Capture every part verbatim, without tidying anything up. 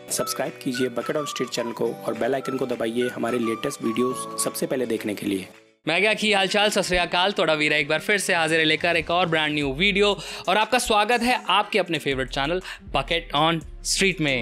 Subscribe कीजिए bucket of street channel को और बेल आइकन को दबाइए हमारे लेटेस्ट वीडियोस सबसे पहले देखने के लिए। मैं क्या की हालचाल सत श्री अकाल, थोड़ा वीरा एक बार फिर से हाजिर है लेकर एक और ब्रांड न्यू वीडियो और आपका स्वागत है आपके अपने favourite channel bucket on street में।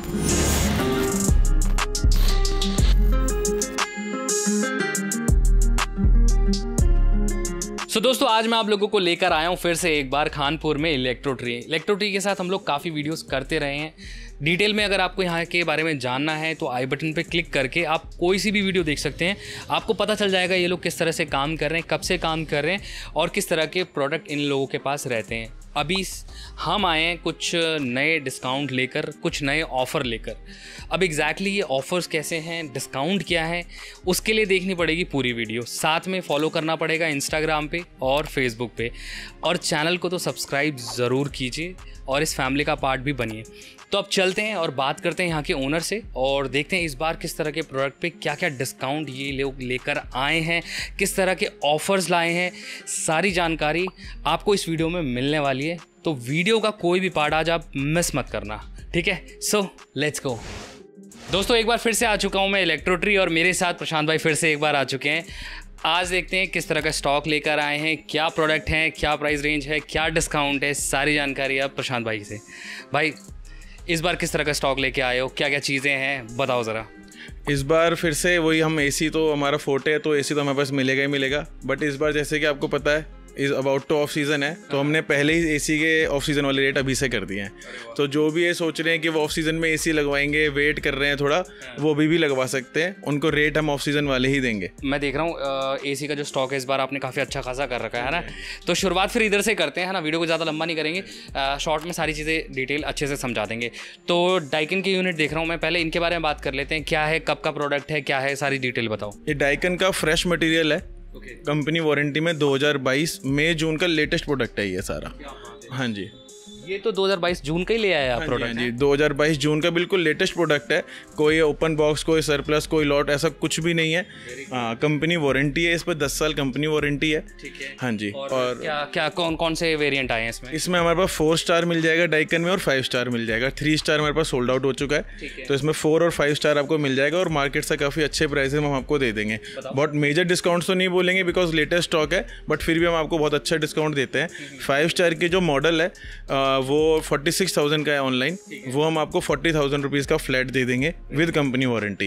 सो so, दोस्तों आज मैं आप लोगों को लेकर आया हूँ फिर से एक बार खानपुर में इलेक्ट्रो ट्री इलेक्ट्रो ट्री के साथ हम लोग काफ़ी वीडियोस करते रहे हैं। डिटेल में अगर आपको यहाँ के बारे में जानना है तो आई बटन पे क्लिक करके आप कोई सी भी वीडियो देख सकते हैं। आपको पता चल जाएगा ये लोग किस तरह से काम कर रहे हैं, कब से काम कर रहे हैं और किस तरह के प्रोडक्ट इन लोगों के पास रहते हैं। अभी हम आए हैं कुछ नए डिस्काउंट लेकर, कुछ नए ऑफ़र लेकर। अब एग्जैक्टली ये ऑफ़र्स कैसे हैं, डिस्काउंट क्या है, उसके लिए देखनी पड़ेगी पूरी वीडियो। साथ में फॉलो करना पड़ेगा इंस्टाग्राम पे और फेसबुक पे, और चैनल को तो सब्सक्राइब ज़रूर कीजिए और इस फैमिली का पार्ट भी बनिए। तो अब चलते हैं और बात करते हैं यहाँ के ओनर से और देखते हैं इस बार किस तरह के प्रोडक्ट पे क्या क्या डिस्काउंट ये लोग लेकर आए हैं, किस तरह के ऑफ़र्स लाए हैं। सारी जानकारी आपको इस वीडियो में मिलने वाली है, तो वीडियो का कोई भी पार्ट आज आप मिस मत करना, ठीक है। So let's go. दोस्तों एक बार फिर से आ चुका हूँ मैं इलेक्ट्रो ट्री और मेरे साथ प्रशांत भाई फिर से एक बार आ चुके हैं। आज देखते हैं किस तरह का स्टॉक लेकर आए हैं, क्या प्रोडक्ट हैं, क्या प्राइस रेंज है, क्या डिस्काउंट है, सारी जानकारी अब प्रशांत भाई से। भाई इस बार किस तरह का स्टॉक लेके आए हो, क्या क्या चीज़ें हैं, बताओ ज़रा। इस बार फिर से वही, हम एसी तो हमारा फोटे है तो एसी तो हमारे पास मिलेगा ही मिलेगा। बट इस बार जैसे कि आपको पता है is about to off season है, तो हमने पहले ही एसी के ऑफ सीज़न वाले रेट अभी से कर दिए हैं। तो जो भी ये सोच रहे हैं कि वो ऑफ सीज़न में एसी लगवाएंगे, वेट कर रहे हैं थोड़ा, वो अभी भी लगवा सकते हैं। उनको रेट हम ऑफ सीज़न वाले ही देंगे। मैं देख रहा हूँ एसी का जो स्टॉक है इस बार आपने काफ़ी अच्छा खासा कर रखा है ना। तो शुरुआत फिर इधर से करते हैं ना, वीडियो को ज़्यादा लंबा नहीं करेंगे, शॉर्ट में सारी चीज़ें डिटेल अच्छे से समझा देंगे। तो डाइकन के यूनिट देख रहा हूँ मैं, पहले इनके बारे में बात कर लेते हैं। क्या है, कब का प्रोडक्ट है, क्या है, सारी डिटेल बताओ। ये डाइकन का फ्रेश मटेरियल है, कंपनी वारंटी में दो हज़ार बाईस मई जून का लेटेस्ट प्रोडक्ट है ये सारा। हाँ जी, ये तो दो हज़ार बाईस जून का ही ले आया हाँ प्रोडक्ट। जी, दो हज़ार बाईस जून का बिल्कुल लेटेस्ट प्रोडक्ट है। कोई ओपन बॉक्स, कोई सरप्लस, कोई लॉट, ऐसा कुछ भी नहीं है। हाँ, कंपनी वारंटी है इस पर, दस साल कंपनी वारंटी है। ठीक है। हाँ जी। और, और क्या क्या कौन कौन से वेरिएंट आए हैं इसमें? इसमें हमारे पास फोर स्टार मिल जाएगा डाइकन में और फाइव स्टार मिल जाएगा। थ्री स्टार हमारे पास सोल्ड आउट हो चुका है, तो इसमें फोर और फाइव स्टार आपको मिल जाएगा और मार्केट से काफ़ी अच्छे प्राइस में हम आपको दे देंगे। बहुत मेजर डिस्काउंट तो नहीं बोलेंगे बिकॉज लेटेस्ट स्टॉक है, बट फिर भी हम आपको बहुत अच्छा डिस्काउंट देते हैं। फाइव स्टार के जो मॉडल है वो फोर्टी सिक्स थाउजेंड का है ऑनलाइन, वो हम आपको फोर्टी थाउजेंड रुपीज़ का फ्लैट दे देंगे विद कंपनी वारंटी।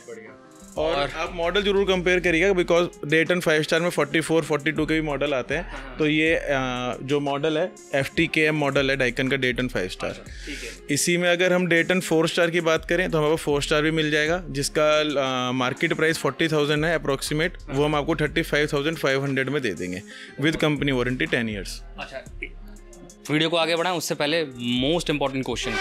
और, और आप मॉडल जरूर कंपेयर करिएगा बिकॉज डेटन फाइव स्टार में फोर्टी फोर, फोर्टी टू के भी मॉडल आते हैं। हाँ। तो ये आ, जो मॉडल है F T K M model है डाइकन का डेटन फाइव स्टार। इसी में अगर हम डेटन फोर स्टार की बात करें तो हमारे पास फोर स्टार भी मिल जाएगा, जिसका मार्केट प्राइस फोर्टी थाउजेंड है अप्रोक्सीमेट। हाँ। वो हम आपको thirty five thousand five hundred में दे देंगे with company warranty ten years. अच्छा, वीडियो को आगे बढ़ाएं उससे पहले मोस्ट इंपॉर्टेंट क्वेश्चन,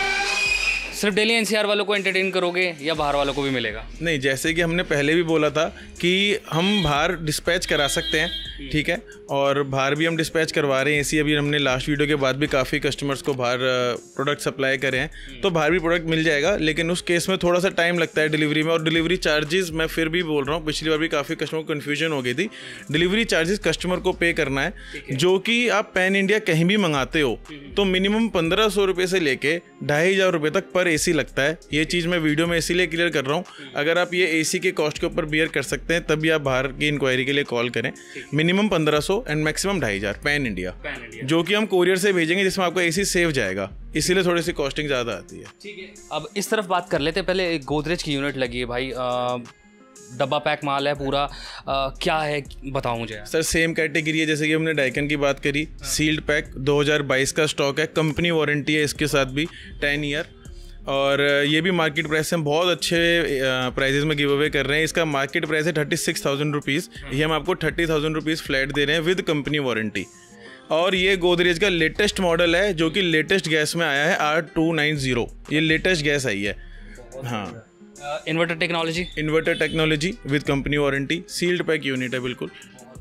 सिर्फ दिल्ली एनसीआर वालों को एंटरटेन करोगे या बाहर वालों को भी मिलेगा? नहीं, जैसे कि हमने पहले भी बोला था कि हम बाहर डिस्पैच करा सकते हैं, ठीक है, और बाहर भी हम डिस्पैच करवा रहे हैं। इसी अभी हमने लास्ट वीडियो के बाद भी काफ़ी कस्टमर्स को बाहर प्रोडक्ट सप्लाई करे हैं, तो बाहर भी प्रोडक्ट मिल जाएगा। लेकिन उस केस में थोड़ा सा टाइम लगता है डिलीवरी में, और डिलीवरी चार्जेस मैं फिर भी बोल रहा हूँ, पिछली बार भी काफ़ी कस्टमर को कन्फ्यूजन हो गई थी। डिलीवरी चार्जेस कस्टमर को पे करना है, जो कि आप पैन इंडिया कहीं भी मंगाते हो तो मिनिमम पंद्रह सौ रुपये से लेके ढाई हज़ार रुपये तक पर एसी लगता है। ये चीज़ मैं वीडियो में इसीलिए क्लियर कर रहा हूँ, अगर आप ये एसी के कॉस्ट के ऊपर बियर कर सकते हैं तभी आप बाहर की इंक्वायरी के लिए कॉल करें। मिनिमम पंद्रह सौ एंड मैक्सिमम ढाई हज़ार पैन इंडिया, जो कि हम कोरियर से भेजेंगे, जिसमें आपका एसी सेव जाएगा, इसीलिए थोड़ी सी कॉस्टिंग ज़्यादा आती है। ठीक है, अब इस तरफ बात कर लेते हैं। पहले एक गोदरेज की यूनिट लगी है भाई, आ, डब्बा पैक माल है पूरा, आ, क्या है बताओ मुझे। सर सेम कैटेगरी है जैसे कि हमने डाइकन की बात करी। हाँ। सील्ड पैक दो हज़ार बाईस का स्टॉक है, कंपनी वारंटी है इसके साथ भी टेन ईयर, और ये भी मार्केट प्राइस से हम बहुत अच्छे प्राइजेस में गिव अवे कर रहे हैं। इसका मार्केट प्राइस है थर्टी सिक्स थाउजेंड रुपीज़, ये हम आपको थर्टी थाउजेंड रुपीज़ फ्लैट दे रहे हैं विद कंपनी वारंटी। और ये गोदरेज का लेटेस्ट मॉडल है, जो कि लेटेस्ट गैस में आया है आर टू नाइन ज़ीरो, ये लेटेस्ट गैस आई है। हाँ, inverter technology, inverter technology with company warranty, sealed pack unit है बिल्कुल।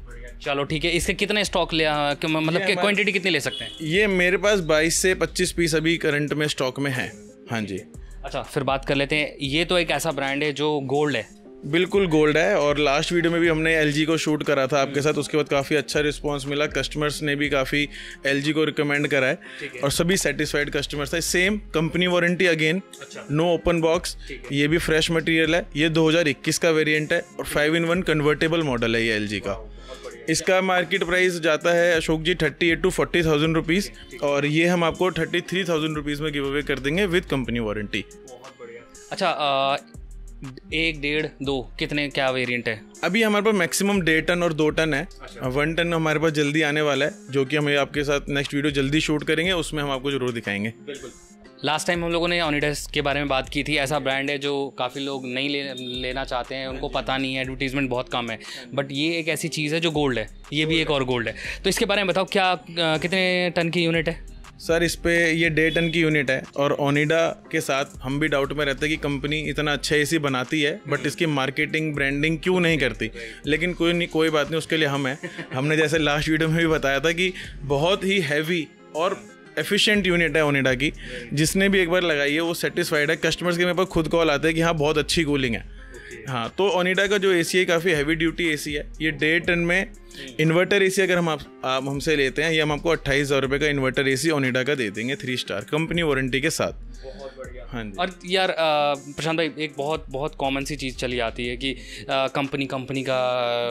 चलो ठीक है, इसके कितने स्टॉक ले, मतलब कि क्वांटिटी कितनी ले सकते हैं? ये मेरे पास बाईस से पच्चीस पीस अभी करंट में स्टॉक में है। हाँ जी। अच्छा, फिर बात कर लेते हैं। ये तो एक ऐसा ब्रांड है जो गोल्ड है, बिल्कुल गोल्ड है। और लास्ट वीडियो में भी हमने एलजी को शूट करा था आपके साथ, उसके बाद काफ़ी अच्छा रिस्पांस मिला, कस्टमर्स ने भी काफ़ी एलजी को रिकमेंड करा है और सभी सेटिस्फाइड कस्टमर्स है। Same company warranty again, no open box, ये भी फ्रेश मटेरियल है। ये दो हज़ार इक्कीस का वेरिएंट है और five in one convertible model है ये एलजी का। इसका मार्केट प्राइस जाता है Ashok ji thirty eight to forty thousand rupees और ये हम आपको थर्टी थ्री थाउजेंड रुपीज़ में गिव अवे कर देंगे विद कंपनी वारंटी। अच्छा, आ, एक डेढ़ दो कितने क्या वेरिएंट है? अभी हमारे पास मैक्सिमम डेढ़ टन और दो टन है। वन टन हमारे पास जल्दी आने वाला है, जो कि हमें आपके साथ नेक्स्ट वीडियो जल्दी शूट करेंगे, उसमें हम आपको जरूर दिखाएंगे। बिल्कुल। लास्ट टाइम हम लोगों ने ओनिडा के बारे में बात की थी। ऐसा ब्रांड है जो काफ़ी लोग नहीं ले, लेना चाहते हैं, उनको पता नहीं है, एडवर्टीजमेंट बहुत कम है, बट ये एक ऐसी चीज़ है जो गोल्ड है, ये भी एक और गोल्ड है। तो इसके बारे में बताओ, क्या कितने टन की यूनिट है? सर इस पे ये डेढ़ टन की यूनिट है और ओनिडा के साथ हम भी डाउट में रहते हैं कि कंपनी इतना अच्छा एसी बनाती है बट इसकी मार्केटिंग ब्रांडिंग क्यों नहीं करती, लेकिन कोई नहीं, कोई बात नहीं, उसके लिए हम हैं। हमने जैसे लास्ट वीडियो में भी बताया था कि बहुत ही हैवी और एफिशिएंट यूनिट है ओनिडा की, जिसने भी एक बार लगाई है वो सेटिस्फाइड है। कस्टमर्स के मेरे पास खुद कॉल आते हैं कि हाँ बहुत अच्छी कूलिंग है। हाँ, तो ओनिडा का जो एसी है काफ़ी हैवी ड्यूटी एसी है। ये डेढ़ टन में इन्वर्टर एसी अगर हम आप, आप हमसे लेते हैं, ये हम आपको अट्ठाईस हज़ार रुपये का इन्वर्टर एसी ओनिडा का दे देंगे थ्री स्टार कंपनी वारंटी के साथ। बहुत बढ़िया। हाँ जी। और यार प्रशांत भाई, एक बहुत बहुत कॉमन सी चीज़ चली आती है कि कंपनी कंपनी का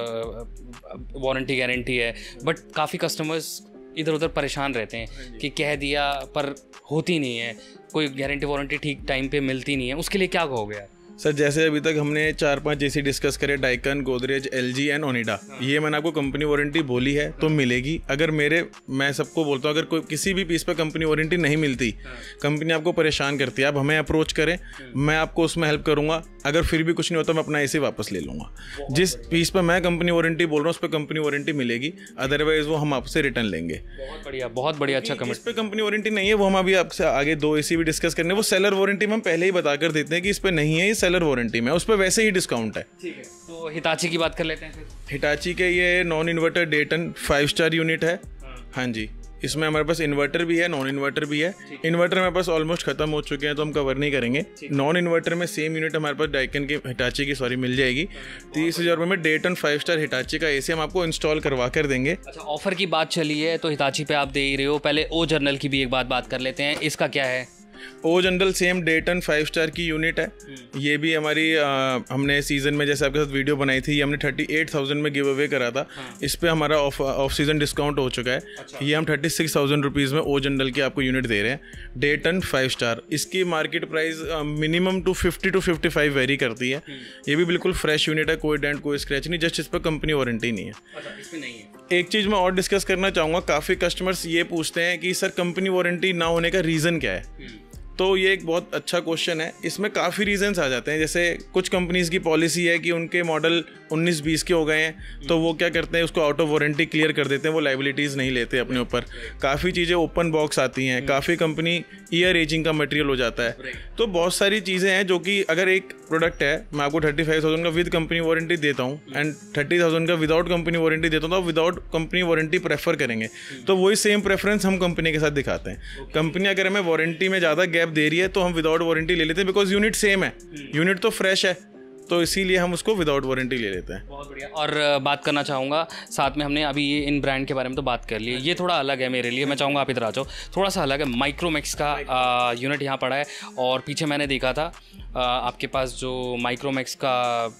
वारंटी गारंटी है, बट काफ़ी कस्टमर्स इधर उधर परेशान रहते हैं कि कह दिया पर होती नहीं है, कोई गारंटी वारंटी ठीक टाइम पे मिलती नहीं है। उसके लिए क्या कहोगे यार? सर जैसे अभी तक हमने चार पांच जैसी डिस्कस करे, Daikin, Godrej, LG and Onida, ये मैंने आपको कंपनी वारंटी बोली है तो मिलेगी। अगर मेरे मैं सबको बोलता हूँ, अगर कोई किसी भी पीस पर कंपनी वारंटी नहीं मिलती, कंपनी आपको परेशान करती है, आप हमें अप्रोच करें, मैं आपको उसमें हेल्प करूँगा। अगर फिर भी कुछ नहीं होता मैं अपना एसी वापस ले लूँगा। जिस पीस पर मैं कंपनी वारंटी बोल रहा हूँ उस पर कंपनी वारंटी मिलेगी, अदरवाइज वो हम आपसे रिटर्न लेंगे। बहुत बढ़िया, बहुत बढ़िया, अच्छा कमेंट। इस पर कंपनी वारंटी नहीं है, वो हम अभी आपसे आगे दो एसी भी डिस्कस करने, वो सेलर वारंटी में हम पहले ही बता कर देते हैं कि इस पर नहीं है, ये सेलर वारंटी में, उस पर वैसे ही डिस्काउंट है। ठीक है, तो हिताची की बात कर लेते हैं फिर। हिताची के ये नॉन इन्वर्टर डे टन फाइव स्टार यूनिट है। हाँ जी, इसमें हमारे पास इन्वर्टर भी है, नॉन इन्वर्टर भी है। इन्वर्टर हमारे पास ऑलमोस्ट खत्म हो चुके हैं तो हम कवर नहीं करेंगे। नॉन इन्वर्टर में सेम यूनिट हमारे पास डाइकन की हिताची की सॉरी मिल जाएगी। तीस हज़ार रुपये में डे टन फाइव स्टार हिताची का एसी हम आपको इंस्टॉल करवा कर देंगे। अच्छा, ऑफर की बात चली है तो हिताची पे आप दे ही रहे हो, पहले ओ जर्नल की भी एक बात बात कर लेते हैं, इसका क्या है? ओ जनरल सेम डे टन फाइव स्टार की यूनिट है। ये भी हमारी आ, हमने सीजन में जैसे आपके साथ वीडियो बनाई थी, ये हमने थर्टी एट थाउजेंड में गिव अवे करा था। हाँ। इस पे हमारा ऑफ ऑफ सीजन डिस्काउंट हो चुका है। अच्छा। ये हम थर्टी सिक्स थाउजेंड रुपीज़ में ओ जनरल की आपको यूनिट दे रहे हैं, डे टन फाइव स्टार। इसकी market price minimum two fifty to fifty five vary करती है। ये भी बिल्कुल फ्रेश यूनिट है, कोई डेंट कोई स्क्रैच नहीं, जस्ट इस पर कंपनी वारंटी नहीं है। अच्छा, इसमें नहीं है। एक चीज़ मैं और डिस्कस करना चाहूँगा, काफ़ी कस्टमर्स ये पूछते हैं कि सर कंपनी वारंटी ना होने का रीज़न क्या है। तो ये एक बहुत अच्छा क्वेश्चन है। इसमें काफ़ी रीजंस आ जाते हैं। जैसे कुछ कंपनीज़ की पॉलिसी है कि उनके मॉडल उन्नीस बीस के हो गए हैं तो वो क्या करते हैं, उसको आउट ऑफ वारंटी क्लियर कर देते हैं, वो लाइबिलिटीज़ नहीं लेते अपने ऊपर। काफ़ी चीज़ें ओपन बॉक्स आती हैं, काफ़ी कंपनी ईयर एजिंग का मटेरियल हो जाता है। तो बहुत सारी चीज़ें हैं जो कि अगर एक प्रोडक्ट है, मैं आपको थर्टी फाइव थाउजेंड का विद कंपनी वारंटी देता हूँ एंड थर्टी थाउजेंड का विदाउट कंपनी वारंटी देता हूँ, तो विदाउट कंपनी वारंटी प्रेफर करेंगे। तो वही सेम प्रेफरेंस हम कंपनी के साथ दिखाते हैं। कंपनी अगर हमें वारंटी में ज़्यादा गैप दे रही है तो हम विदाउट वारंटी ले लेते हैं, बिकॉज यूनिट सेम है, यूनिट तो फ्रेश है, तो इसीलिए हम उसको विदाउट वारंटी ले लेते हैं। बहुत बढ़िया। और बात करना चाहूँगा साथ में, हमने अभी ये इन ब्रांड के बारे में तो बात कर ली, ये थोड़ा अलग है मेरे लिए, मैं चाहूँगा आप इधर आ जाओ। थोड़ा सा अलग है, माइक्रोमैक्स का यूनिट यहाँ पड़ा है और पीछे मैंने देखा था आ, आपके पास जो माइक्रोमैक्स का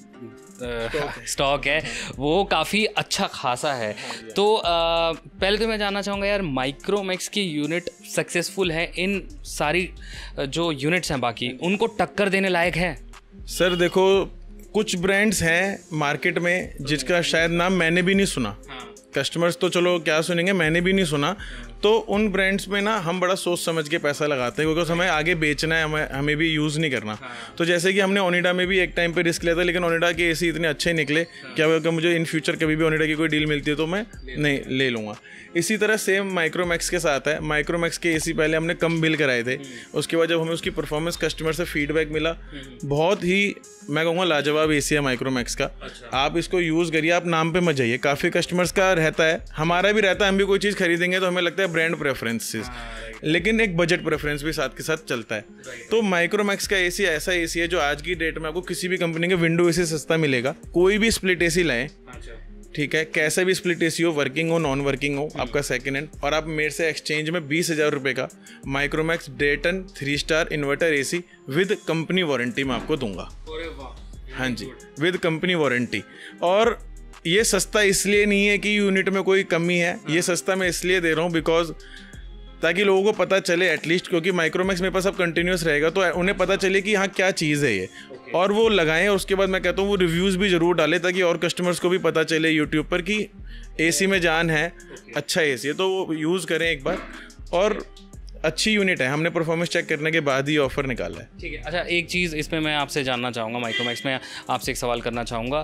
स्टॉक है वो काफ़ी अच्छा खासा है। तो आ, पहले तो मैं जानना चाहूँगा यार, माइक्रोमैक्स की यूनिट सक्सेसफुल है, इन सारी जो यूनिट्स हैं बाकी उनको टक्कर देने लायक है? सर देखो, कुछ ब्रांड्स हैं मार्केट में जिसका शायद नाम मैंने भी नहीं सुना। कस्टमर्स तो चलो क्या सुनेंगे, मैंने भी नहीं सुना। तो उन ब्रांड्स में ना हम बड़ा सोच समझ के पैसा लगाते हैं, क्योंकि हमें आगे बेचना है, हमें हमें भी यूज़ नहीं करना। तो जैसे कि हमने ओनिडा में भी एक टाइम पे रिस्क लिया था, लेकिन ओनिडा के एसी इतने अच्छे निकले, क्या होगा मुझे इन फ्यूचर कभी भी ओनिडा की कोई डील मिलती है तो मैं नहीं ले लूँगा। इसी तरह सेम माइक्रोमैक्स के साथ है। माइक्रोमैक्स के एसी पहले हमने कम बिल कराए थे, उसके बाद जब हमें उसकी परफॉर्मेंस कस्टमर से फीडबैक मिला, बहुत ही मैं कहूँगा लाजवाब एसी है माइक्रोमैक्स का। आप इसको यूज़ करिए, आप नाम पे मत जाइए। काफ़ी कस्टमर्स का रहता है, हमारा भी रहता है, हम भी कोई चीज़ खरीदेंगे तो हमें लगता है ब्रांड प्रेफरेंसेस, लेकिन एक बजट प्रेफरेंस भी साथ के साथ चलता है। तो माइक्रोमैक्स का एसी ऐसा एसी है जो आज की डेट में आपको किसी भी कंपनी के विंडो एसी सस्ता मिलेगा। कोई भी स्प्लिट एसी लाएं, ठीक है, कैसा भी स्प्लिट एसी हो, वर्किंग हो नॉन वर्किंग हो, आपका सेकंड हैंड, और आप मेरे से एक्सचेंज में बीस हजार रुपये का माइक्रोमैक्स डेटन three star inverter AC with company warranty में आपको दूंगा। हाँ जी, विद कंपनी वारंटी। और ये सस्ता इसलिए नहीं है कि यूनिट में कोई कमी है, ये सस्ता मैं इसलिए दे रहा हूँ बिकॉज ताकि लोगों को पता चले एटलीस्ट, क्योंकि माइक्रोमैक्स मेरे पास अब कंटिन्यूस रहेगा तो उन्हें पता चले कि हाँ क्या चीज़ है ये, okay. और वो लगाएं। और उसके बाद मैं कहता हूँ वो रिव्यूज़ भी ज़रूर डालें ताकि और कस्टमर्स को भी पता चले यूट्यूब पर कि एसी में जान है, okay. अच्छा एसी है, तो वो यूज़ करें एक बार। और अच्छी यूनिट है, हमने परफॉर्मेंस चेक करने के बाद ही ऑफर निकाला है। ठीक है। अच्छा, एक चीज़ इसमें मैं आपसे जानना चाहूँगा, माइक्रोमैक्स में आपसे एक सवाल करना चाहूँगा,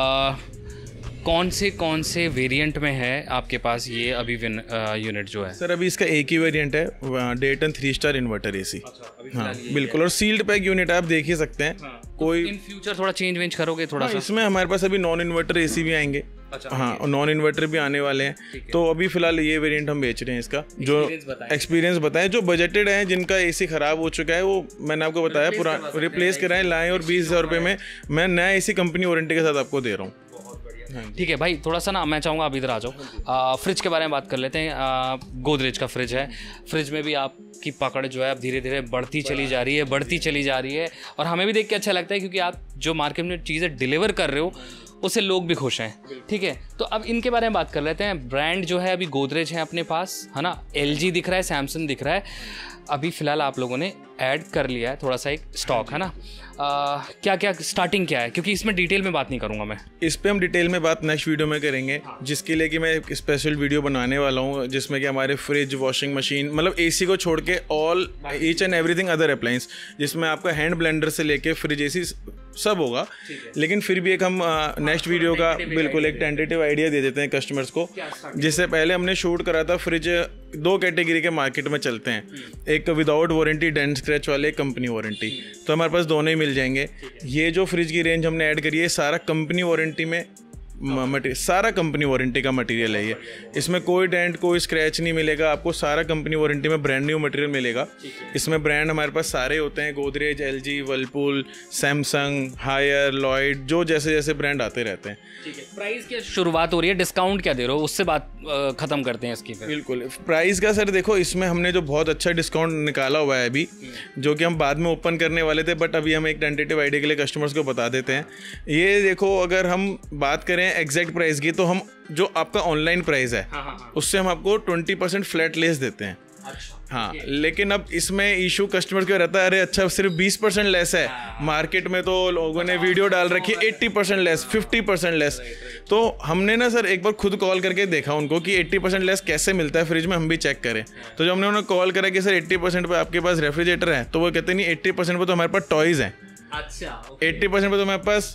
कौन से कौन से वेरिएंट में है आपके पास ये अभी यूनिट जो है? सर अभी इसका एक ही वेरिएंट है, डेटन थ्री स्टार इन्वर्टर एसी। हाँ बिल्कुल, और सील्ड पैक यूनिट आप देख ही सकते हैं। हाँ, कोई इन फ्यूचर थोड़ा चेंज वेंज करोगे थोड़ा हाँ, सा? इसमें हमारे पास अभी नॉन इन्वर्टर एसी भी आएंगे। अच्छा, हाँ, और नॉन इन्वर्टर भी आने वाले हैं। तो अभी फिलहाल ये वेरिएंट हम बेच रहे हैं इसका। जो एक्सपीरियंस बताएं, जो बजटेड है, जिनका एसी खराब हो चुका है, वो मैंने आपको बताया पूरा रिप्लेस कराएं, लाएं, और बीस हजार रुपये में मैं नया एसी कंपनी वारंटी के साथ आपको दे रहा हूँ। ठीक है भाई, थोड़ा सा ना मैं चाहूँगा आप इधर आ जाओ, फ्रिज के बारे में बात कर लेते हैं। गोदरेज का फ्रिज है, फ्रिज में भी आपकी पकड़ जो है अब धीरे धीरे बढ़ती चली जा रही है बढ़ती चली जा रही है और हमें भी देख के अच्छा लगता है, क्योंकि आप जो मार्केट में चीज़ें डिलीवर कर रहे हो उससे लोग भी खुश हैं। ठीक है, तो अब इनके बारे में बात कर लेते हैं। ब्रांड जो है अभी गोदरेज है अपने पास, है ना, एलजी दिख रहा है, सैमसंग दिख रहा है, अभी फ़िलहाल आप लोगों ने ऐड कर लिया है थोड़ा सा एक स्टॉक, है ना। आ, क्या क्या स्टार्टिंग क्या है, क्योंकि इसमें डिटेल में बात नहीं करूंगा मैं, इस पे हम डिटेल में बात नेक्स्ट वीडियो में करेंगे, जिसके लिए कि मैं एक स्पेशल वीडियो बनाने वाला हूँ जिसमें कि हमारे फ्रिज, वॉशिंग मशीन, मतलब एसी को छोड़ के all each and everything other appliance, जिसमें आपका हैंड ब्लेंडर से लेके फ्रिज एसी सब होगा। लेकिन फिर भी एक हम नेक्स्ट वीडियो का बिल्कुल एक टेंटेटिव आइडिया दे देते हैं कस्टमर्स को। जिससे पहले हमने शूट करा था, फ्रिज दो कैटेगरी के मार्केट में चलते हैं, एक विदाउट वारंटी डेंट स्क्रैच वाले, कंपनी वारंटी, तो हमारे पास दोनों ही मिल जाएंगे। ये जो फ्रिज की रेंज हमने ऐड करी है सारा कंपनी वारंटी में मटेरियल, सारा कंपनी वारंटी का मटेरियल है ये, इसमें कोई डेंट कोई स्क्रैच नहीं मिलेगा आपको, सारा कंपनी वारंटी में ब्रांड न्यू मटेरियल मिलेगा। इसमें ब्रांड हमारे पास सारे होते हैं, Godrej, LG, Whirlpool, Samsung, Haier, Lloyd, जो जैसे जैसे ब्रांड आते रहते हैं। ठीक है, प्राइस की शुरुआत हो रही है, डिस्काउंट क्या दे रहे हो, उससे बात खत्म करते हैं इसकी। बिल्कुल, प्राइस का सर देखो, इसमें हमने जो बहुत अच्छा डिस्काउंट निकाला हुआ है अभी, जो कि हम बाद में ओपन करने वाले थे, बट अभी हम एक टेंटेटिव आइडिया के लिए कस्टमर्स को बता देते हैं। ये देखो, अगर हम बात करें एग्जैक्ट प्राइस की, तो हम जो आपका ऑनलाइन प्राइस है, हाँ, हाँ, उससे हम आपको ट्वेंटी परसेंट फ्लैट लेस देते हैं। अच्छा, हाँ, लेकिन अब इसमें इशू कस्टमर क्यों रहता है, अरे अच्छा सिर्फ बीस परसेंट लेस है, मार्केट में तो लोगों ने वीडियो डाल रखी है अस्सी परसेंट लेस, पचास परसेंट लेस। तो हमने ना सर एक बार खुद कॉल करके देखा उनको कि अस्सी परसेंट लेस कैसे मिलता है फ्रिज में, हम भी चेक करें। तो जब हमने उन्हें कॉल करा कि सर अस्सी परसेंट पे आपके पास रेफ्रिजरेटर है, तो वो कहते नहीं, अस्सी परसेंट पे तो हमारे पास टॉयज हैं। अच्छा, अस्सी परसेंट पे तो हमारे पास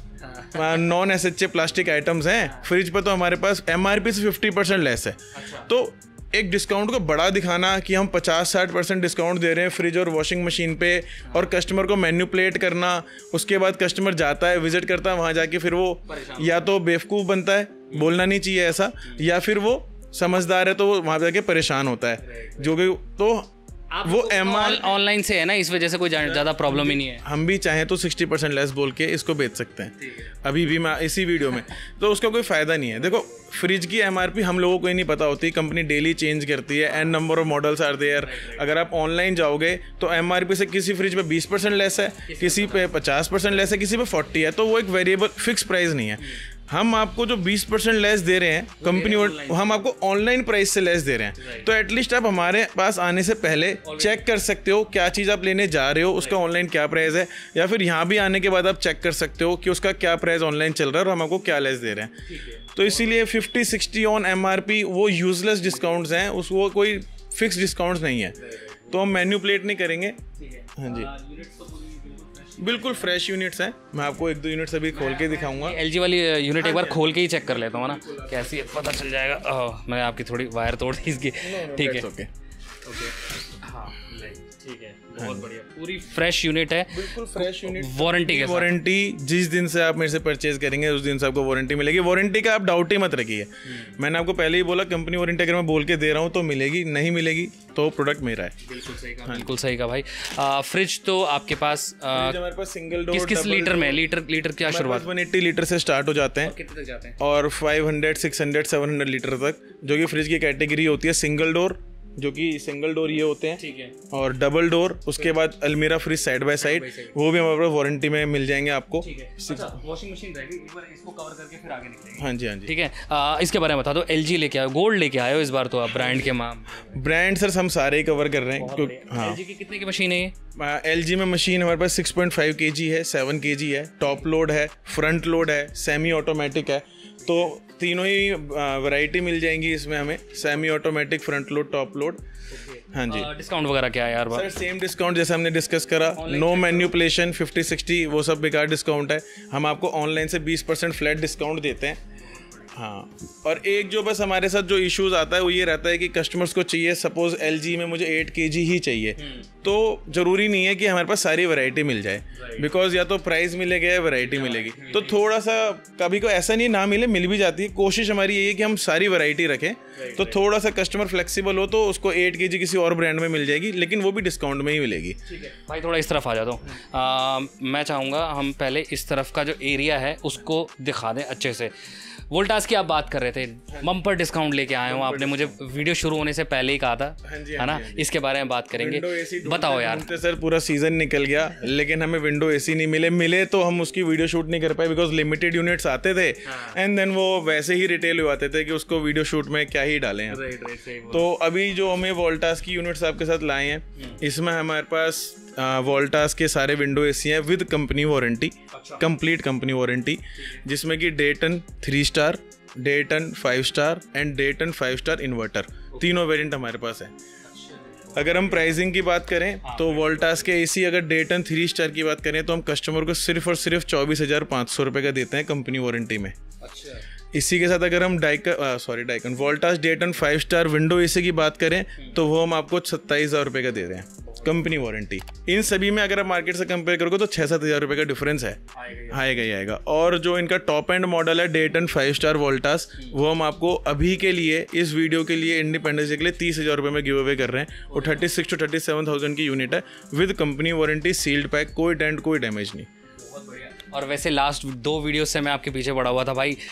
non S H A plastic items हैं, फ्रिज पे तो हमारे पास एम आर पी से फिफ्टी परसेंट लेस है। तो एक डिस्काउंट को बड़ा दिखाना कि हम पचास साठ परसेंट डिस्काउंट दे रहे हैं फ्रिज और वॉशिंग मशीन पे, और कस्टमर को मैन्युपुलेट करना, उसके बाद कस्टमर जाता है, विजिट करता है, वहाँ जाके फिर वो या तो बेवकूफ़ बनता है, बोलना नहीं चाहिए ऐसा, या फिर वो समझदार है तो वो वहाँ जाके परेशान होता है, जो कि तो वो एम आर ऑनलाइन से है ना, इस वजह से कोई ज़्यादा प्रॉब्लम ही नहीं है। हम भी चाहें तो साठ परसेंट लेस बोल के इसको बेच सकते हैं अभी भी मैं इसी वीडियो में, तो उसका कोई फ़ायदा नहीं है। देखो, फ्रिज की एमआरपी हम लोगों को ही नहीं पता होती, कंपनी डेली चेंज करती है, an number of models are there. अगर आप ऑनलाइन जाओगे तो एमआरपी से किसी फ्रिज पे बीस परसेंट लेस है, किसी पे पचास परसेंट लेस है, किसी पे फोर्टी है, तो वो एक वेरिएबल फिक्स प्राइस नहीं है। हम आपको जो बीस परसेंट लेस दे रहे हैं कंपनी, हम आपको ऑनलाइन प्राइस से लेस दे रहे हैं, तो एटलीस्ट आप हमारे पास आने से पहले चेक कर सकते हो क्या चीज़ आप लेने जा रहे हो, उसका ऑनलाइन क्या प्राइस है, या फिर यहाँ भी आने के बाद आप चेक कर सकते हो कि उसका क्या प्राइस ऑनलाइन चल रहा है और हम आपको क्या लेस दे रहे हैं। तो इसीलिए फिफ्टी सिक्सटी ऑन एमआरपी वो यूजलेस डिस्काउंट्स हैं, उस वो कोई फिक्स डिस्काउंट्स नहीं है, तो हम मैन्युपुलेट नहीं करेंगे। हाँ जी, बिल्कुल फ्रेश यूनिट्स हैं, मैं आपको एक दो यूनिट्स अभी खोल के दिखाऊंगा। एलजी वाली यूनिट एक बार खोल के ही चेक कर लेता हूँ ना, कैसी है पता चल जाएगा। मैंने आपकी थोड़ी वायर तोड़ दी इसकी, ठीक है, ओके, हाँ, ठीक है, बहुत बढ़िया, पूरी फ्रेश यूनिट है, बिल्कुल फ्रेश यूनिट, वारंटी के साथ। वारंटी जिस दिन से आप मेरे से परचेज करेंगे उस दिन से आपको वारंटी मिलेगी। वारंटी का आप डाउट ही मत रखिए, मैंने आपको पहले ही बोला कंपनी वारंटी अगर मैं बोल के दे रहा हूँ तो मिलेगी, नहीं मिलेगी तो प्रोडक्ट मेरा है। बिल्कुल सही कहा, बिल्कुल सही कहा भाई। आ, फ्रिज तो आपके पास आ, हमारे पास सिंगल डोर किस किस लीटर में, लीटर लीटर क्या शुरुआत, वन एट्टी लीटर से स्टार्ट हो जाते हैं कितने तक जाते हैं, और five hundred, six hundred, seven hundred litre तक, जो कि फ्रिज की कैटेगरी होती है। सिंगल डोर जो कि सिंगल डोर ये होते हैं, ठीक है, और डबल डोर, उसके बाद अलमीरा फ्रिज साइड बाय साइड, वो भी हमारे पास वारंटी में मिल जाएंगे आपको। अच्छा, वॉशिंग मशीन रहेगी, एक बार इसको कवर करके फिर आगे निकलेंगे। हाँ जी, हाँ जी, ठीक है। आ, इसके बारे में बता दो, एलजी लेके आए, गोल्ड लेके आए हो इस बार तो आप ब्रांड के माम ब्रांड सर हम सारे ही कवर कर रहे हैं क्योंकि हाँ, एलजी की कितने की मशीन है ये? एल जी में मशीन हमारे पास सिक्स पॉइंट फाइव के जी है, सेवन के जी है, टॉप लोड है, फ्रंट लोड है, सेमी ऑटोमेटिक है, तो तीनों ही वैरायटी मिल जाएंगी इसमें हमें, semi automatic, front load, top load. हाँ जी। डिस्काउंट वगैरह क्या है यार? सर सेम डिस्काउंट जैसे हमने डिस्कस करा, नो मैन्युपुलेशन, फिफ्टी सिक्सटी वो सब बेकार डिस्काउंट है। हम आपको ऑनलाइन से बीस परसेंट फ्लैट डिस्काउंट देते हैं। हाँ, और एक जो बस हमारे साथ जो इश्यूज आता है वो ये रहता है कि कस्टमर्स को चाहिए, सपोज एलजी में मुझे एट केजी ही चाहिए, तो जरूरी नहीं है कि हमारे पास सारी वैरायटी मिल जाए, बिकॉज या तो प्राइस मिलेगा या वैरायटी मिलेगी, तो थोड़ा सा कभी को ऐसा नहीं ना मिले, मिल भी जाती है। कोशिश हमारी यही है कि हम सारी वैरायटी रखें, तो थोड़ा सा कस्टमर फ्लेक्सिबल हो तो उसको एट केजी किसी और ब्रांड में मिल जाएगी, लेकिन वो भी डिस्काउंट में ही मिलेगी। ठीक है भाई, थोड़ा इस तरफ आ जाता हूँ। मैं चाहूँगा हम पहले इस तरफ का जो एरिया है उसको दिखा दें अच्छे से। वोल्टास की आप बात कर रहे थे, बम्पर डिस्काउंट लेके आए हो आपने, मुझे वीडियो शुरू होने से पहले ही कहा था, है ना? इसके बारे में बात करेंगे, बताओ यार। सर पूरा सीजन निकल गया लेकिन हमें विंडो एसी नहीं मिले, मिले तो हम उसकी वीडियो शूट नहीं कर पाए, बिकॉज लिमिटेड यूनिट्स आते थे एंड देन वो वैसे ही रिटेल हुए आते थे कि उसको वीडियो शूट में क्या ही डालें हैं। तो अभी जो हमें वोल्टास की यूनिट्स आपके साथ लाए हैं, इसमें हमारे पास वोल्टास के सारे विंडो एसी हैं with company warranty, complete company warranty, जिसमें कि डेटन थ्री स्टार, डेटन फाइव स्टार एंड डेटन फाइव स्टार इन्वर्टर, तीनों वेरिएंट हमारे पास है। अगर हम प्राइसिंग की बात करें तो वोल्टास के एसी अगर डेटन थ्री स्टार की बात करें तो हम कस्टमर को सिर्फ और सिर्फ चौबीस हज़ार पाँच सौ रुपये का देते हैं कंपनी वारंटी में। अच्छा। इसी के साथ अगर हम डाइकन सॉरी डाइकन वोल्टास डेटन फाइव स्टार विंडो एसी की बात करें तो वो हम आपको सत्ताईस हज़ार रुपये का दे रहे हैं कंपनी वारंटी। इन सभी में अगर आप मार्केट से कंपेयर करोगे तो छः सात हज़ार रुपये का डिफरेंस है, आएगा ही आएगा। और जो इनका टॉप एंड मॉडल है डेटन फाइव स्टार वोल्टास, वो हम आपको अभी के लिए इस वीडियो के लिए इंडिपेंडेंस डे के लिए तीस हज़ार रुपये में गिव अवे कर रहे हैं। वो thirty six to thirty seven thousand की यूनिट है with company warranty, sealed pack, कोई डेंट कोई डैमेज नहीं। और वैसे लास्ट दो वीडियो से मैं आपके पीछे पड़ा हुआ था भाई,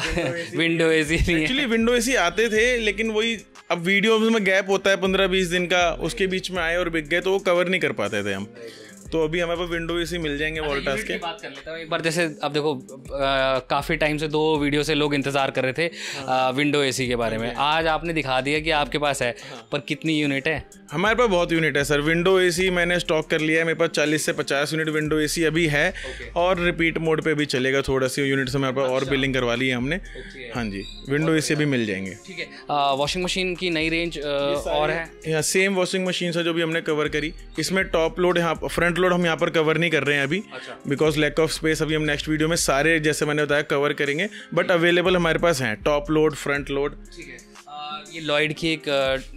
विंडो एसी नहीं है। एक्चुअली विंडो एसी आते थे लेकिन वही अब वीडियो में गैप होता है पंद्रह बीस दिन का, उसके बीच में आए और बिक गए तो वो कवर नहीं कर पाते थे हम। तो अभी हमारे पास विंडो एसी मिल जाएंगे वोल्टास के। बात कर लेता हूँ एक बार, जैसे अब देखो काफ़ी टाइम से दो वीडियो से लोग इंतजार कर रहे थे आ, विंडो एसी के बारे में, आज आपने दिखा दिया कि आपके पास है, पर कितनी यूनिट है? हमारे पास बहुत यूनिट है सर। विंडो एसी मैंने स्टॉक कर लिया है, मेरे पास चालीस से पचास यूनिट विंडो एसी अभी है, और रिपीट मोड पे भी चलेगा, थोड़ा सी यूनिट से हमारे पास और बिलिंग करवा ली है हमने। हाँ जी, विंडो एसी भी मिल जाएंगे। ठीक है। वॉशिंग मशीन की नई रेंज और है? यहाँ सेम वॉशिंग मशीन है जो भी हमने कवर करी। इसमें टॉप लोड, यहाँ फ्रंट लोड हम यहाँ पर कवर नहीं कर रहे हैं अभी, बिकॉज लैक ऑफ स्पेस। अभी हम नेक्स्ट वीडियो में सारे जैसे मैंने बताया कवर करेंगे, बट अवेलेबल हमारे पास हैं टॉप लोड, फ्रंट लोड। ठीक है। ये लॉयड की एक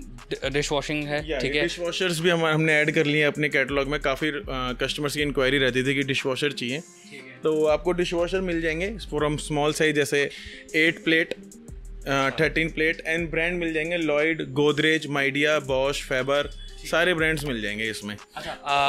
डिश वॉशिंग है, ठीक है। डिश वॉशर्स भी हम हमने ऐड कर लिए हैं अपने कैटलॉग में। काफ़ी कस्टमर्स की इंक्वायरी रहती थी कि डिश वॉशर चाहिए, तो आपको डिश वॉशर मिल जाएंगे फ्रॉम स्मॉल साइज, जैसे eight plate, thirteen plate, and brand मिल जाएंगे Lloyd, Godrej, Midea, Bosch, Faber, सारे ब्रांड्स मिल जाएंगे इसमें। अच्छा,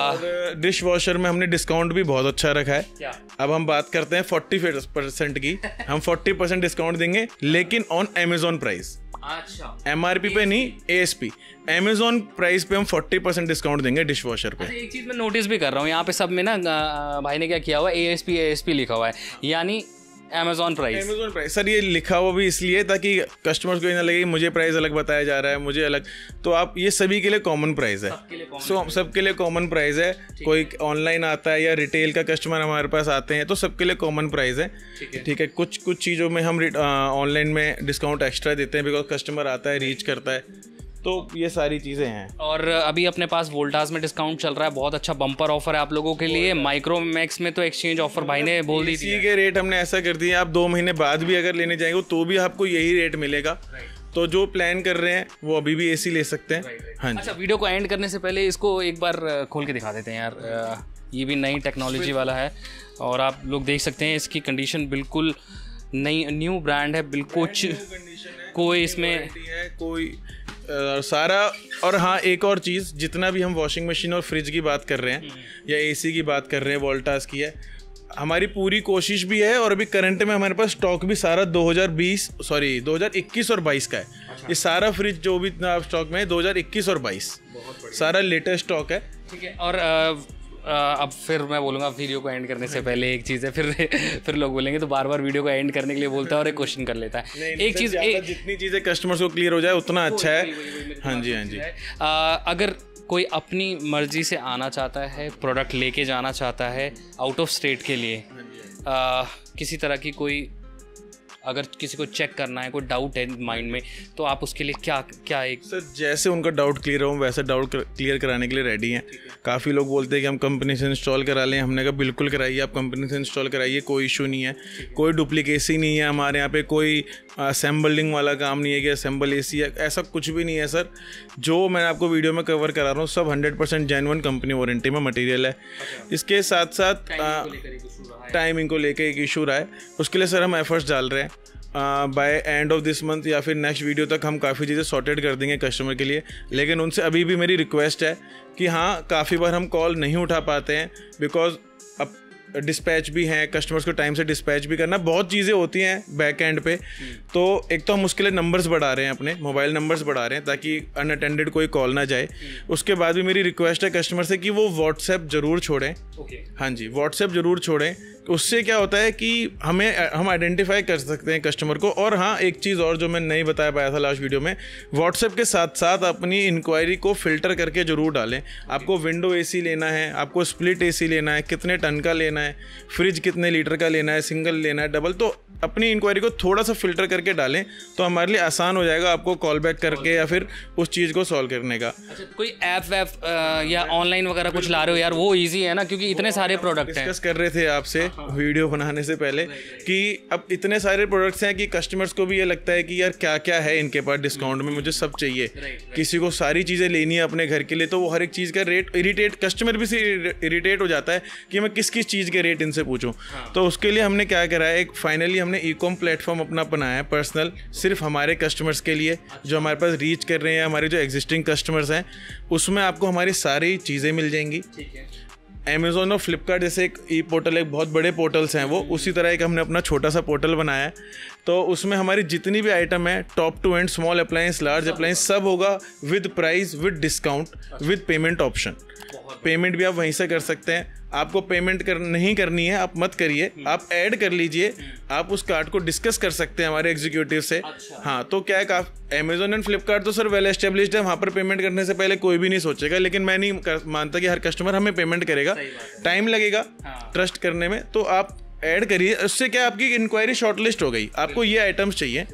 और डिश वॉशर में हमने डिस्काउंट भी बहुत अच्छा रखा है। क्या? अब हम बात करते हैं फोर्टी परसेंट की। हम फोर्टी परसेंट डिस्काउंट देंगे लेकिन ऑन अमेजोन प्राइस। अच्छा, एमआरपी पे नहीं, एएसपी, अमेजोन प्राइस पे हम फोर्टी परसेंट डिस्काउंट देंगे डिश वॉशर पे। एक चीज़ मैं नोटिस भी कर रहा हूँ यहाँ पे सब में ना, भाई ने क्या किया हुआ है, एएसपी एएसपी लिखा हुआ है, यानी Amazon price. Amazon price sir, ये लिखा हुआ भी इसलिए ताकि कस्टमर्स को ये ना लगे कि मुझे प्राइस अलग बताया जा रहा है, मुझे अलग। तो आप ये सभी के लिए कॉमन प्राइस है, सो सबके लिए कॉमन प्राइस है। कोई ऑनलाइन आता है या रिटेल का कस्टमर हमारे पास आते हैं तो सबके लिए कॉमन प्राइस है। ठीक है। कुछ कुछ चीज़ों में हम ऑनलाइन में डिस्काउंट एक्स्ट्रा देते हैं, बिकॉज कस्टमर आता है, रीच करता है, तो ये सारी चीज़ें हैं। और अभी अपने पास वोल्टास में डिस्काउंट चल रहा है, बहुत अच्छा बम्पर ऑफर है आप लोगों के लिए। माइक्रोमैक्स में तो एक्सचेंज ऑफर भाई ने बोल दी थी, इसी के रेट हमने ऐसा कर दिया, आप दो महीने बाद भी अगर लेने जाएंगे तो भी आपको यही रेट मिलेगा। तो जो प्लान कर रहे हैं वो अभी भी एसी ले सकते हैं। हाँ जी। अच्छा, वीडियो को एंड करने से पहले इसको एक बार खोल के दिखा देते हैं यार। ये भी नई टेक्नोलॉजी वाला है और आप लोग देख सकते हैं इसकी कंडीशन बिल्कुल नई, न्यू ब्रांड है, बिल्कुल कोई इसमें है कोई आ, सारा। और हाँ, एक और चीज़, जितना भी हम वॉशिंग मशीन और फ्रिज की बात कर रहे हैं या एसी की बात कर रहे हैं, वोल्टास की है, हमारी पूरी कोशिश भी है और अभी करंट में हमारे पास स्टॉक भी सारा दो हज़ार बीस सॉरी दो हज़ार इक्कीस और बाईस का है। अच्छा। ये सारा फ्रिज जो भी स्टॉक में है दो हज़ार इक्कीस और बाईस, सारा लेटेस्ट स्टॉक है। ठीक है। और आ, आ, अब फिर मैं बोलूँगा वीडियो को एंड करने से पहले एक चीज़ है, फिर फिर लोग बोलेंगे तो बार बार वीडियो को एंड करने के लिए बोलता है और एक क्वेश्चन कर लेता है। एक चीज़, जितनी चीज़ें कस्टमर्स को क्लियर हो जाए उतना अच्छा है। हाँ जी, हाँ जी। अगर कोई अपनी मर्जी से आना चाहता है, प्रोडक्ट लेके जाना चाहता है आउट ऑफ स्टेट के लिए, आ, किसी तरह की कोई, अगर किसी को चेक करना है, कोई डाउट है माइंड में, तो आप उसके लिए क्या क्या एक सर, जैसे उनका डाउट क्लियर हो वैसे डाउट क्लियर कराने के लिए रेडी हैं। काफ़ी लोग बोलते हैं कि हम कंपनी से इंस्टॉल करा लें, हमने कहा बिल्कुल कराइए, आप कंपनी से इंस्टॉल कराइए, कोई इशू नहीं है, कोई डुप्लीकेसी नहीं है हमारे यहाँ पे, कोई असेंबलिंग वाला काम नहीं है कि असेंबल एसी है, ऐसा कुछ भी नहीं है सर। जो मैं आपको वीडियो में कवर करा रहा हूँ सब hundred percent genuine company warranty में मटेरियल है। इसके साथ साथ टाइमिंग को लेकर एक इशू रहा है, उसके लिए सर हम एफर्ट्स डाल रहे हैं। By end of this month या फिर नेक्स्ट वीडियो तक हम काफ़ी चीज़ें सॉर्टेड कर देंगे कस्टमर के लिए। लेकिन उनसे अभी भी मेरी रिक्वेस्ट है कि हाँ, काफ़ी बार हम कॉल नहीं उठा पाते हैं बिकॉज अब डिस्पैच भी हैं, कस्टमर्स को टाइम से डिस्पैच भी करना, बहुत चीज़ें होती हैं बैक एंड पे। तो एक तो हम उसके लिए नंबर्स बढ़ा रहे हैं, अपने मोबाइल नंबर्स बढ़ा रहे हैं ताकि अनअटेंडेड कोई कॉल ना जाए। उसके बाद भी मेरी रिक्वेस्ट है कस्टमर से कि वो व्हाट्सएप ज़रूर छोड़ें। okay. हाँ जी, व्हाट्सएप ज़रूर छोड़ें। उससे क्या होता है कि हमें हम आइडेंटिफाई कर सकते हैं कस्टमर को। और हाँ, एक चीज़ और जो मैं नहीं बता पाया था लास्ट वीडियो में, व्हाट्सएप के साथ साथ अपनी इंक्वायरी को फिल्टर करके ज़रूर डालें। आपको विंडो एसी लेना है, आपको स्प्लिट एसी लेना है, कितने टन का लेना है, फ्रिज कितने लीटर का लेना है, सिंगल लेना है, डबल, तो अपनी इंक्वायरी को थोड़ा सा फिल्टर करके डालें तो हमारे लिए आसान हो जाएगा आपको कॉल बैक करके या फिर उस चीज़ को सॉल्व करने का। अच्छा, कोई ऐप वैप या ऑनलाइन वगैरह कुछ ला रहे हो यार, वो इजी है ना, क्योंकि इतने सारे प्रोडक्ट हैं। डिस्कस कर रहे थे आपसे वीडियो बनाने से पहले कि अब इतने सारे प्रोडक्ट्स हैं कि कस्टमर्स को भी ये लगता है कि यार क्या क्या है इनके पास डिस्काउंट में, मुझे सब चाहिए। किसी को सारी चीज़ें लेनी है अपने घर के लिए, तो वो हर एक चीज़ का रेट इरिटेट, कस्टमर भी से इरिटेट हो जाता है कि मैं किस किस चीज़ के रेट इनसे पूछूं। तो उसके लिए हमने क्या करा है, एक फाइनली हमने ई कॉम प्लेटफॉर्म अपना बनाया है पर्सनल, सिर्फ हमारे कस्टमर्स के लिए जो हमारे पास रीच कर रहे हैं, हमारे जो एग्जिस्टिंग कस्टमर्स हैं, उसमें आपको हमारी सारी चीज़ें मिल जाएंगी। अमेज़ॉन और फ्लिपकार्ट जैसे एक ई पोर्टल, एक बहुत बड़े पोर्टल्स हैं वो, उसी तरह एक हमने अपना छोटा सा पोर्टल बनाया है। तो उसमें हमारी जितनी भी आइटम है, top to end, small appliance, large appliance, सब होगा with price, with discount, with payment option. Payment भी आप वहीं से कर सकते हैं। आपको पेमेंट कर नहीं करनी है, आप मत करिए, आप ऐड कर लीजिए, आप उस कार्ड को डिस्कस कर सकते हैं हमारे एग्जीक्यूटिव से। अच्छा। हाँ, तो क्या है, अमेजोन एंड फ्लिपकार्ट तो सर वेल एस्टेब्लिश्ड है, वहाँ पर पेमेंट करने से पहले कोई भी नहीं सोचेगा। लेकिन मैं नहीं कर, मानता कि हर कस्टमर हमें पेमेंट करेगा, टाइम लगेगा हाँ। ट्रस्ट करने में। तो आप ऐड करिए, उससे क्या आपकी इंक्वायरी शॉर्टलिस्ट हो गई, आपको ये आइटम्स चाहिए।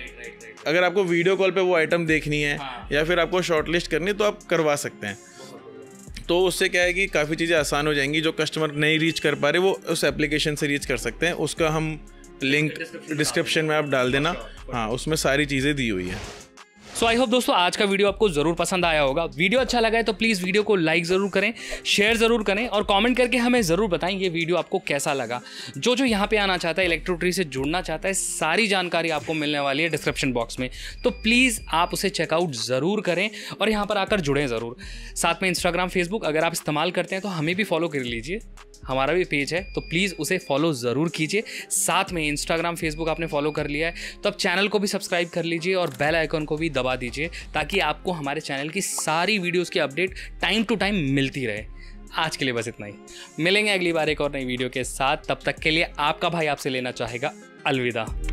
अगर आपको वीडियो कॉल पे वो आइटम देखनी है हाँ। या फिर आपको शॉर्टलिस्ट करनी है तो आप करवा सकते हैं। तो उससे क्या है कि काफ़ी चीज़ें आसान हो जाएंगी। जो कस्टमर नहीं रीच कर पा रहे वो उस एप्लीकेशन से रीच कर सकते हैं। उसका हम लिंक डिस्क्रिप्शन में आप डाल देना, हाँ, उसमें सारी चीज़ें दी हुई है। सो आई होप दोस्तों आज का वीडियो आपको ज़रूर पसंद आया होगा। वीडियो अच्छा लगा है तो प्लीज़ वीडियो को लाइक ज़रूर करें, शेयर ज़रूर करें और कमेंट करके हमें ज़रूर बताएं ये वीडियो आपको कैसा लगा। जो जो यहाँ पे आना चाहता है, इलेक्ट्रो ट्री से जुड़ना चाहता है, सारी जानकारी आपको मिलने वाली है डिस्क्रिप्शन बॉक्स में, तो प्लीज़ आप उसे चेकआउट ज़रूर करें और यहाँ पर आकर जुड़ें ज़रूर। साथ में इंस्टाग्राम, फेसबुक अगर आप इस्तेमाल करते हैं तो हमें भी फॉलो कर लीजिए, हमारा भी पेज है, तो प्लीज़ उसे फॉलो ज़रूर कीजिए। साथ में इंस्टाग्राम, फेसबुक आपने फॉलो कर लिया है तो अब चैनल को भी सब्सक्राइब कर लीजिए और बेल आइकन को भी दबा दीजिए ताकि आपको हमारे चैनल की सारी वीडियोस की अपडेट टाइम टू टाइम मिलती रहे। आज के लिए बस इतना ही, मिलेंगे अगली बार एक और नई वीडियो के साथ। तब तक के लिए आपका भाई आपसे लेना चाहेगा अलविदा।